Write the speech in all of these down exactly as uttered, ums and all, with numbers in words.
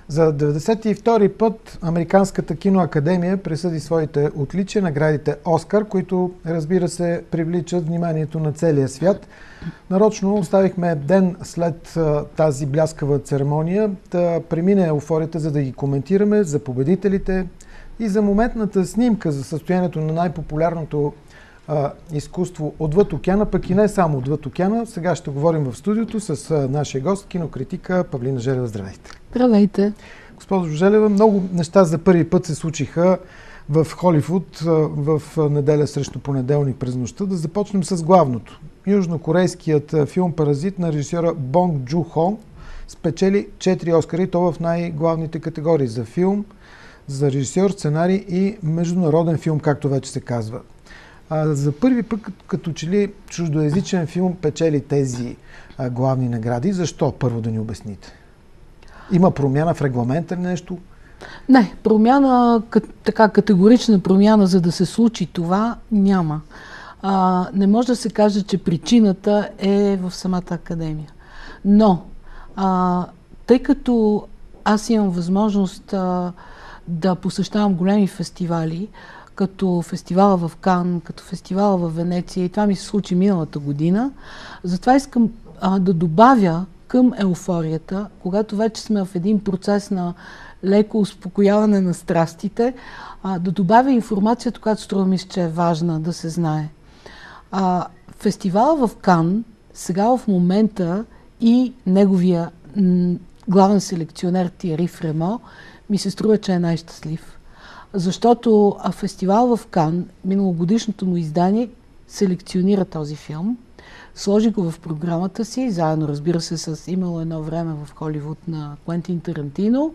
За деветдесет и втори път Американската киноакадемия присъди своите отличия, наградите Оскар, които, разбира се, привличат вниманието на целия свят. Нарочно оставихме ден след а, тази бляскава церемония да премине еуфорията, за да ги коментираме за победителите и за моментната снимка за състоянието на най-популярното а, изкуство отвъд океана, пък и не само отвъд океана. Сега ще говорим в студиото с а, нашия гост, кинокритика Павлина Желева. Здравейте! Здравейте! Госпожо Желева, много неща за първи път се случиха в Холивуд в неделя срещу понеделник през нощта. Да започнем с главното. Южнокорейският филм "Паразит" на режисьора Бонг Джун Хо спечели четири Оскара, и то в най-главните категории за филм, за режисьор, сценарий и международен филм, както вече се казва. А, за първи път, като че ли чуждоязичен филм печели тези а, главни награди. Защо? Първо да ни обясните. Има промяна в регламента или нещо? Не, промяна, така категорична промяна, за да се случи това, няма. А, не може да се каже, че причината е в самата академия. Но, а, тъй като аз имам възможност а, да посещавам големи фестивали, като фестивала в Кан, като фестивала в Венеция, и това ми се случи миналата година, затова искам а, да добавя към еуфорията, когато вече сме в един процес на леко успокояване на страстите, а, да добавя информацията, която струва ми, че е важна да се знае. А, фестивала в Кан, сега в момента, и неговия м, главен селекционер Тиери Фремо ми се струва, че е най-щастлив. Защото а, фестивал в Кан, миналогодишното му издание, селекционира този филм, сложи го в програмата си, заедно, разбира се, с имало едно време в Холивуд на Куентин Тарантино,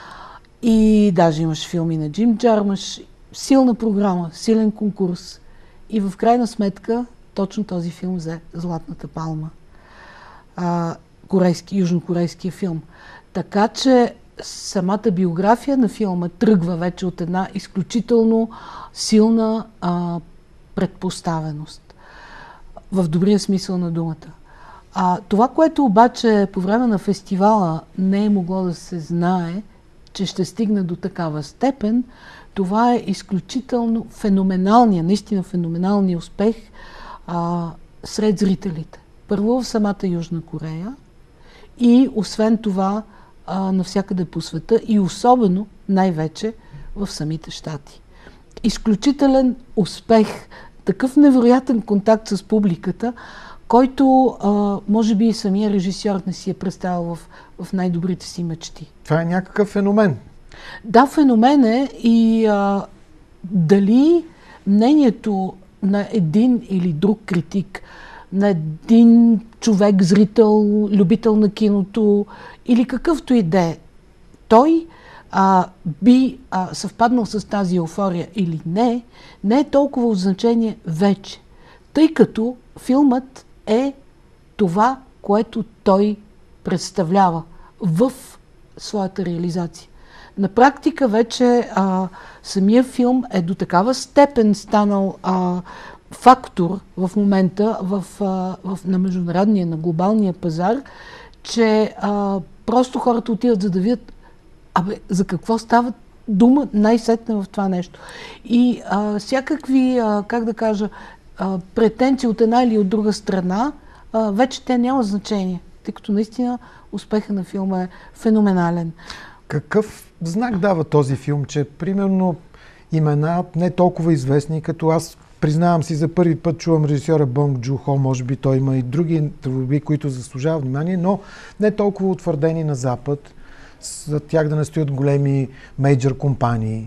и даже имаш филми на Джим Джармуш. Силна програма, силен конкурс. И в крайна сметка точно този филм взе Златната палма. А, корейски, южнокорейския филм. Така че самата биография на филма тръгва вече от една изключително силна а, предпоставеност. В добрия смисъл на думата. А, това, което обаче по време на фестивала не е могло да се знае, че ще стигне до такава степен, това е изключително феноменалния, наистина феноменалния успех а, сред зрителите. Първо в самата Южна Корея и освен това а, навсякъде по света, и особено най-вече в самите щати. Изключителен успех, такъв невероятен контакт с публиката, който а, може би и самия режисьор не си е представил в, в най-добрите си мечти. Това е някакъв феномен. Да, феномен е, и а, дали мнението на един или друг критик, на един човек, зрител, любител на киното или какъвто и да е, той а, би а, съвпаднал с тази еуфория или не, не е толкова от значение вече, тъй като филмът е това, което той представлява в своята реализация. На практика вече а, самия филм е до такава степен станал а, фактор в момента в, а, в, на международния, на глобалния пазар, че а, просто хората отиват за да видят абе, за какво става дума най-сетне в това нещо. И а, всякакви, а, как да кажа, а, претенции от една или от друга страна, а, вече те няма значение, тъй като наистина успеха на филма е феноменален. Какъв знак дава този филм, че примерно имена не толкова известни, като аз признавам си, за първи път чувам режисьора Бонг Джун Хо, може би той има и други творби, които заслужават внимание, но не толкова утвърдени на Запад, за тях да не стоят големи мейджор компании,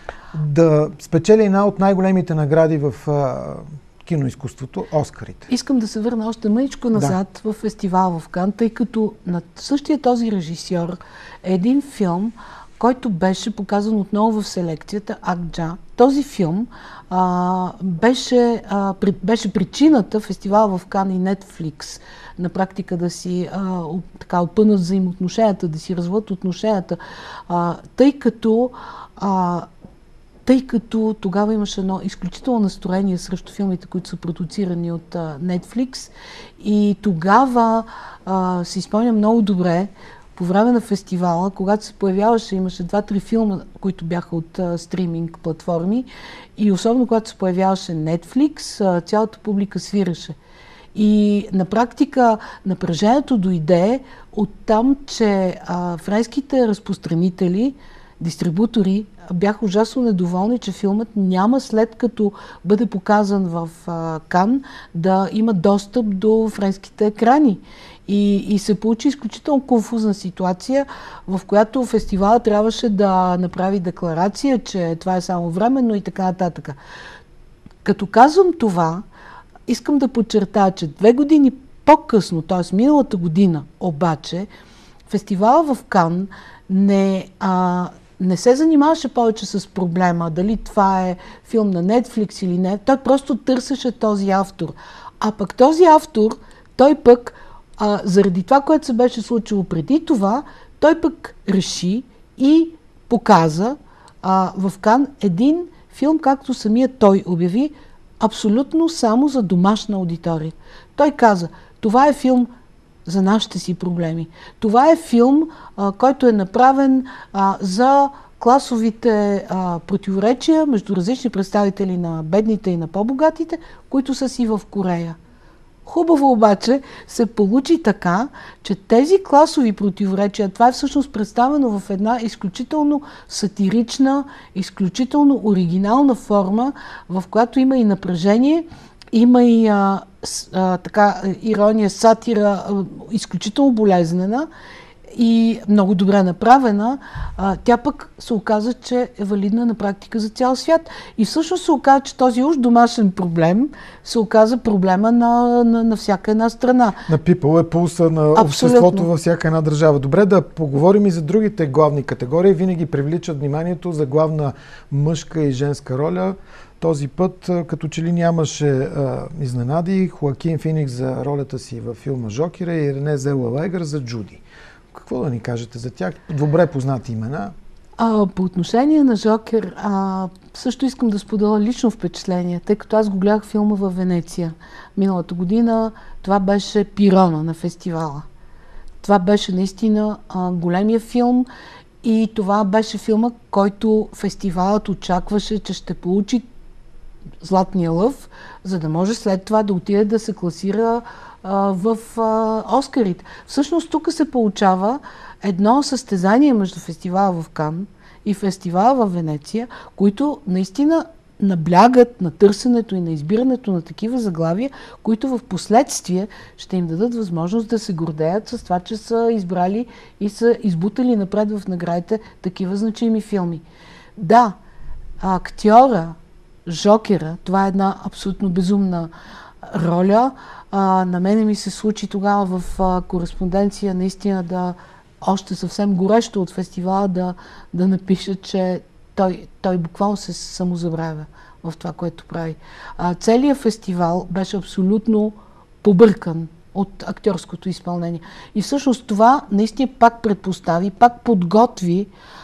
да спечели една от най-големите награди в а, киноизкуството – Оскарите. Искам да се върна още мъничко назад да. в фестивал в Кан, тъй като на същия този режисьор е един филм, който беше показан отново в селекцията Акджа. Този филм а, беше, а, при, беше причината фестивал в Кан и Netflix на практика да си а, така опънат взаимоотношенията, да си разводят отношенията, а, тъй като а, тъй като тогава имаше едно изключително настроение срещу филмите, които са продуцирани от а, Netflix, и тогава а, си спомням много добре, по време на фестивала, когато се появяваше, имаше два-три филма, които бяха от а, стриминг платформи и особено когато се появяваше Netflix, а, цялата публика свираше. И на практика напрежението дойде от там, че а, френските разпространители, дистрибутори бяха ужасно недоволни, че филмът няма след като бъде показан в а, Кан да има достъп до френските екрани. И, и се получи изключително конфузна ситуация, в която фестивалът трябваше да направи декларация, че това е само временно и така нататък. Като казвам това, искам да подчертая, че две години по-късно, т.е. миналата година, обаче, фестивала в Кан не, а, не се занимаваше повече с проблема, дали това е филм на Netflix или не. Той просто търсеше този автор. А пък този автор, той пък, а, заради това, което се беше случило преди това, той пък реши и показа а, в Кан един филм, както самия той обяви, абсолютно само за домашна аудитория. Той каза, това е филм за нашите си проблеми. Това е филм, а, който е направен а, за класовите а, противоречия между различни представители на бедните и на по-богатите, които са си в Корея. Хубаво обаче се получи така, че тези класови противоречия, това е всъщност представено в една изключително сатирична, изключително оригинална форма, в която има и напрежение, има и а, с, а, така, ирония, сатира, а, изключително болезнена и много добре направена, а, тя пък се оказа, че е валидна на практика за цял свят. И всъщност се оказа, че този уж домашен проблем се оказа проблема на, на, на всяка една страна. Напипал е пулса на Абсолютно. Обществото във всяка една държава. Добре, да поговорим и за другите главни категории. Винаги привличат вниманието за главна мъжка и женска роля. Този път, като че ли нямаше а, изненади, Хоакин Феникс за ролята си във филма Жокера и Рене Зелвегер за Джуди. Какво да ни кажете за тях? Добре познати имена. А, по отношение на Жокер, а, също искам да споделя лично впечатление, тъй като аз го гледах филма във Венеция. Миналата година това беше пирона на фестивала. Това беше наистина а, големия филм и това беше филма, който фестивалът очакваше, че ще получи Златния лъв, за да може след това да отиде да се класира а, в а, Оскарите. Всъщност тук се получава едно състезание между фестивала в Кан и фестивала в Венеция, които наистина наблягат на търсенето и на избирането на такива заглавия, които в последствие ще им дадат възможност да се гордеят с това, че са избрали и са избутали напред в наградите такива значими филми. Да, актьора, Жокера, това е една абсолютно безумна роля. А, на мене ми се случи тогава в а, кореспонденция наистина да още съвсем горещо от фестивала да, да напиша, че той, той буквално се самозабравя в това, което прави. А, целият фестивал беше абсолютно побъркан от актьорското изпълнение. И всъщност това наистина пак предпостави, пак подготви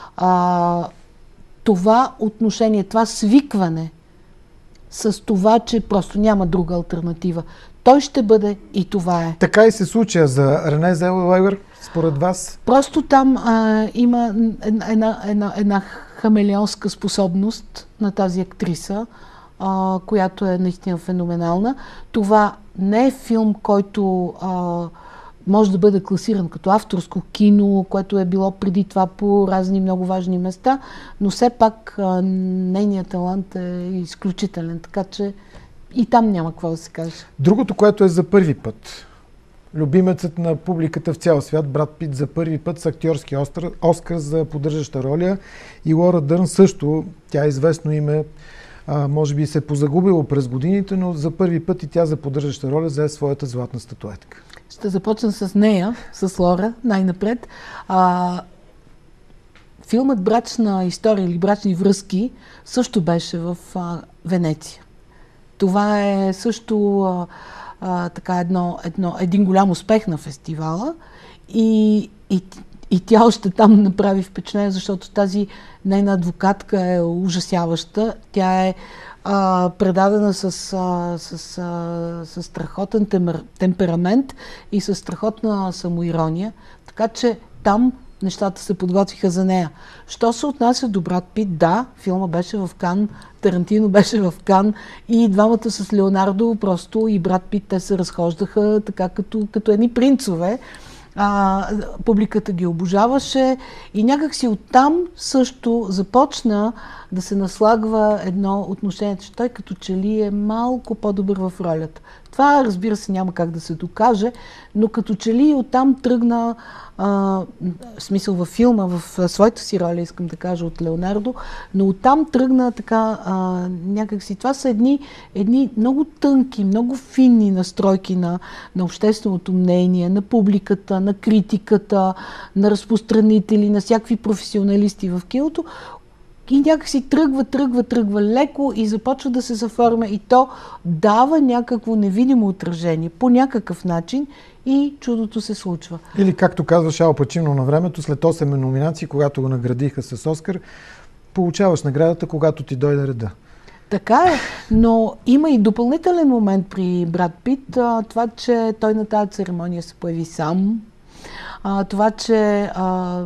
а, това отношение, това свикване с това, че просто няма друга алтернатива. Той ще бъде и това е. Така и се случи за Рене Зелвегер, според вас? Просто там а, има една, една, една хамелеонска способност на тази актриса, а, която е наистина феноменална. Това не е филм, който а, може да бъде класиран като авторско кино, което е било преди това по разни много важни места, но все пак а, нейният талант е изключителен, така че и там няма какво да се каже. Другото, което е за първи път. Любимецът на публиката в цял свят, Брад Пит, за първи път с актьорски Оскар, Оскар за поддържаща роля, и Лора Дърн също, тя е известно име, а, може би се е позагубила през годините, но за първи път и тя за поддържаща роля взе своята златна статуетка. Ще започна с нея, с Лора, най-напред. А, филмът "Брачна история" или "Брачни връзки" също беше в а, Венеция. Това е също а, а, така едно, едно, един голям успех на фестивала и, и, и тя още там направи впечатление, защото тази нейна адвокатка е ужасяваща. Тя е а, предадена с, а, с, а, с страхотен темер, темперамент и с страхотна самоирония. Така че оттам нещата се подготвиха за нея. Що се отнася до Брад Пит, да, филма беше в Кан, Тарантино беше в Кан и двамата с Леонардо просто и Брад Пит, те се разхождаха така като, като едни принцове. А, публиката ги обожаваше и някак си оттам също започна да се наслагва едно отношение, че той като че ли е малко по-добър в ролята. Това, разбира се, няма как да се докаже, но като че ли оттам тръгна, а, в смисъл във филма, в своята си роля, искам да кажа, от Леонардо, но оттам тръгна така а, някак си. Това са едни, едни много тънки, много финни настройки на, на общественото мнение, на публиката, на критиката, на разпространители, на всякакви професионалисти в киното. И някакси тръгва, тръгва, тръгва леко и започва да се заформя и то дава някакво невидимо отражение по някакъв начин и чудото се случва. Или както казваше Ал Пачино на времето, след осем номинации, когато го наградиха с Оскар, получаваш наградата, когато ти дойде реда. Така е, но има и допълнителен момент при Брад Пит, това, че той на тази церемония се появи сам. А, това, че а,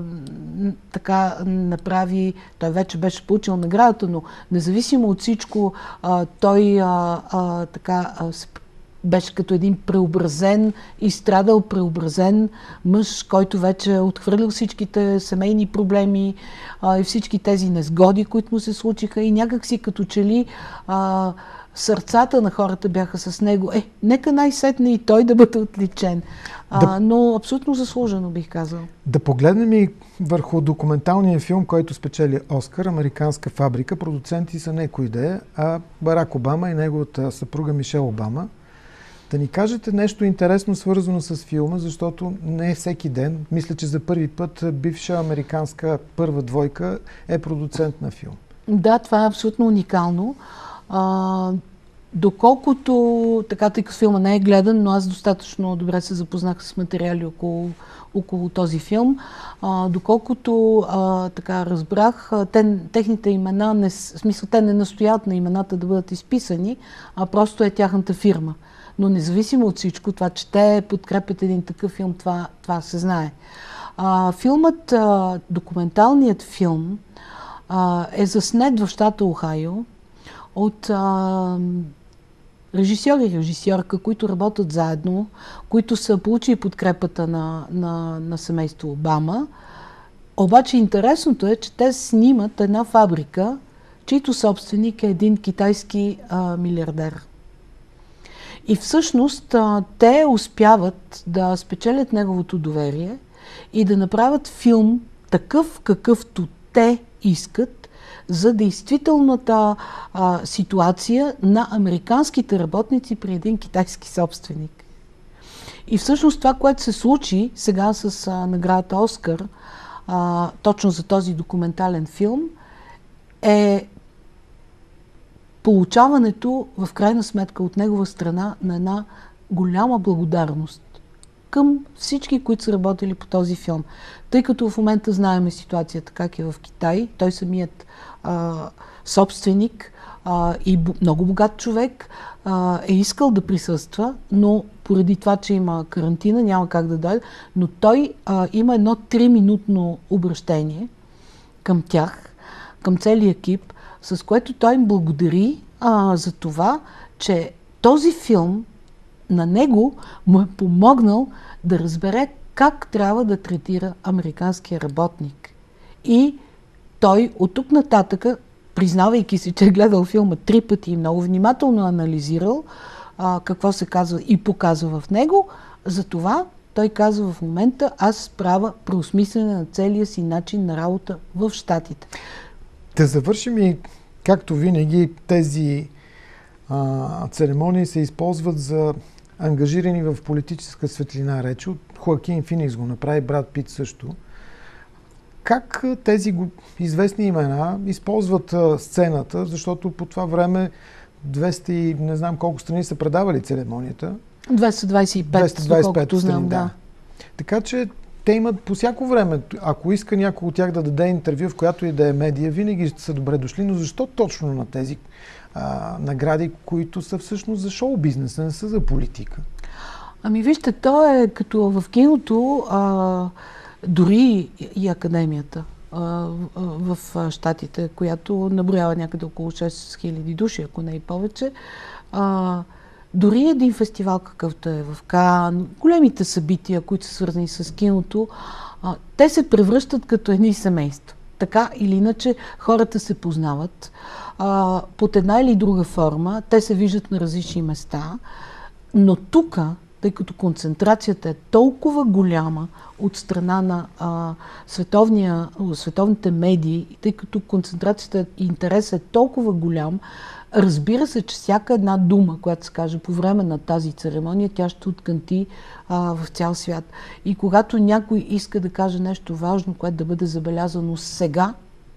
така направи, той вече беше получил наградата, но независимо от всичко, а, той а, а, така а, беше като един преобразен, изстрадал преобразен мъж, който вече е отхвърлил всичките семейни проблеми а, и всички тези незгоди, които му се случиха и някак си като че ли а, сърцата на хората бяха с него. Е, нека най-сетне и той да бъде отличен. А, да, но абсолютно заслужено, бих казал. Да погледнем и върху документалния филм, който спечели Оскар, "Американска фабрика". Продуценти са не кой да е, а Барак Обама и неговата съпруга Мишел Обама. Да ни кажете нещо интересно, свързано с филма, защото не е всеки ден. Мисля, че за първи път бивша американска първа двойка е продуцент на филм. Да, това е абсолютно уникално. А, доколкото, така, тъй като филма не е гледан, но аз достатъчно добре се запознах с материали около, около този филм, а, доколкото а, така разбрах, те, техните имена, не, в смисъл, те не настоят на имената да бъдат изписани, а просто е тяхната фирма. Но независимо от всичко, това, че те подкрепят един такъв филм, това, това се знае. А, филмът, а, документалният филм а, е заснет в щата Охайо от а, режисьор и режисьорка, които работят заедно, които са получили подкрепата на, на, на семейство Обама. Обаче интересното е, че те снимат една фабрика, чийто собственик е един китайски а, милиардер. И всъщност а, те успяват да спечелят неговото доверие и да направят филм такъв, какъвто те искат, за действителната а, ситуация на американските работници при един китайски собственик. И всъщност това, което се случи сега с а, наградата Оскар, а, точно за този документален филм, е получаването в крайна сметка от негова страна на една голяма благодарност към всички, които са работили по този филм. Тъй като в момента знаем ситуацията как е в Китай, той самият а, собственик а, и б, много богат човек а, е искал да присъства, но поради това, че има карантина, няма как да дойде, но той а, има едно триминутно обращение към тях, към целия екип, с което той им благодари а, за това, че този филм на него му е помогнал да разбере как трябва да третира американския работник. И той от тук нататъка, признавайки си, че е гледал филма три пъти и много внимателно анализирал а, какво се казва и показва в него, затова той казва в момента: аз правя преосмислене на целия си начин на работа в Щатите. Да завършим и, както винаги, тези а, церемонии се използват за ангажирани в политическа светлина речи. Хоакин Феникс го направи, Брад Пит също. Как тези известни имена използват сцената, защото по това време двеста и не знам колко страни са предавали церемонията. двеста двадесет и пет, двеста двадесет и пет доколкото знам, да. да. Така че те имат по всяко време, ако иска някой от тях да даде интервю, в която и да е медия, винаги са добре дошли, но защо точно на тези а, награди, които са всъщност за шоу-бизнеса, не са за политика? Ами вижте, то е като в киното, а, дори и академията в щатите, която наброява някъде около шест хиляди души, ако не и повече. А, дори един фестивал, какъвто е в Кан, големите събития, които са свързани с киното, а, те се превръщат като едни семейства. Така или иначе хората се познават а, под една или друга форма, те се виждат на различни места, но тук, тъй като концентрацията е толкова голяма от страна на а, световния, световните медии, тъй като концентрацията и интересът е толкова голям, разбира се, че всяка една дума, която се каже по време на тази церемония, тя ще откънти а, в цял свят. И когато някой иска да каже нещо важно, което да бъде забелязано сега,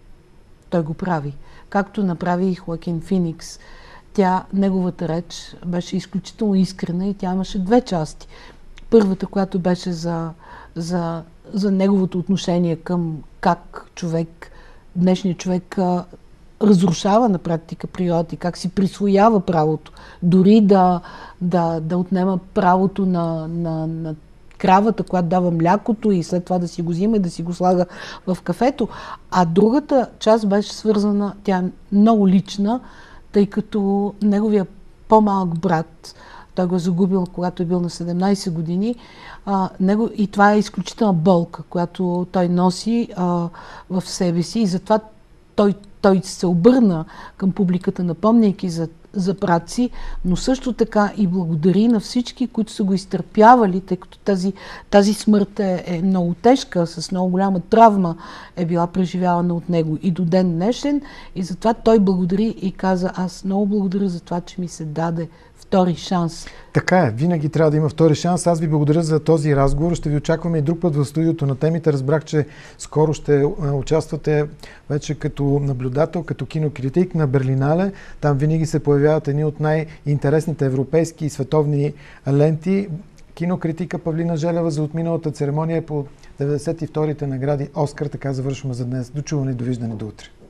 той го прави. Както направи и Хоакин Феникс. Тя, неговата реч беше изключително искрена и тя имаше две части. Първата, която беше за, за, за неговото отношение към как човек, днешният човек а, разрушава на практика природата и как си присвоява правото. Дори да, да, да отнема правото на, на, на кравата, която дава млякото и след това да си го взима и да си го слага в кафето. А другата част беше свързана, тя е много лична, тъй като неговия по-малък брат, той го е загубил, когато е бил на седемнайсет години, а, него, и това е изключителна болка, която той носи а, в себе си и затова той, той се обърна към публиката, напомняйки за, за брат си, но също така и благодари на всички, които са го изтърпявали, тъй като тази, тази смърт е, е много тежка, с много голяма травма е била преживявана от него и до ден днешен. И затова той благодари и каза: аз много благодаря за това, че ми се даде втори шанс. Така е, винаги трябва да има втори шанс. Аз ви благодаря за този разговор. Ще ви очакваме и друг път в студиото на темите. Разбрах, че скоро ще участвате вече като наблюдател, като кинокритик на Берлинале. Там винаги се появяват едни от най-интересните европейски и световни ленти. Кинокритика Павлина Желева за отминалата церемония по деветдесет и вторите награди Оскар. Така завършваме за днес. До чуване и довиждане до утре.